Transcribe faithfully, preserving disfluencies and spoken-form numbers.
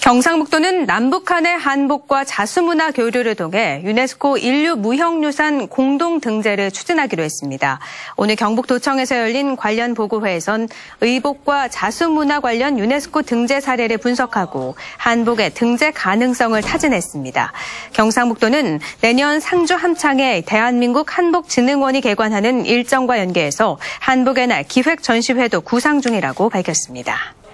경상북도는 남북한의 한복과 자수문화 교류를 통해 유네스코 인류무형유산 공동등재를 추진하기로 했습니다. 오늘 경북도청에서 열린 관련 보고회에선 의복과 자수문화 관련 유네스코 등재 사례를 분석하고 한복의 등재 가능성을 타진했습니다. 경상북도는 내년 상주 함창에 대한민국 한복진흥원이 개관하는 일정과 연계해서 한복의 날 기획전시회도 구상 중이라고 밝혔습니다.